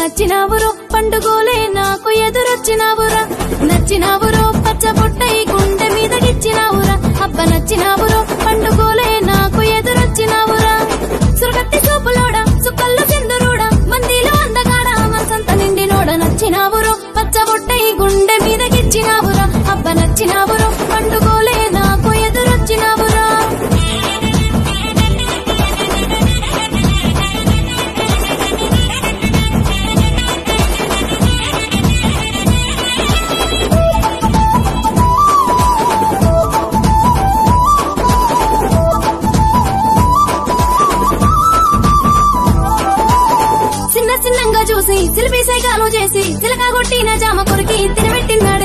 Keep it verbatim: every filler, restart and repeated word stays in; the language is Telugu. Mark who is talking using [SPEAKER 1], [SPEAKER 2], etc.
[SPEAKER 1] నచ్చినావురో పండుగోలే నాకు ఎదురొచ్చినావురా నచ్చినావురో పచ్చబొట్టై గుండె మీద గిచ్చినావురా అబ్బ నచ్చినావురో పండుగోలే నాకు ఎదురొచ్చినావురా సురగత్తి చూపులోడా సుక్కల్ల సింధురుడా మందిలో అందగాడా మనసంత నిండినోడ నచ్చినావురో పచ్చబొట్టై గుండె మీద గిచ్చినావురా అబ్బ నచ్చినావురో పండుగోలే నాకు ఎదురొచ్చినావురా చిన్న చిన్నంగా చూసి సిలిపి సైకాలు చేసి చిలక కొట్టిన జామ కొరికి తినబెట్టిన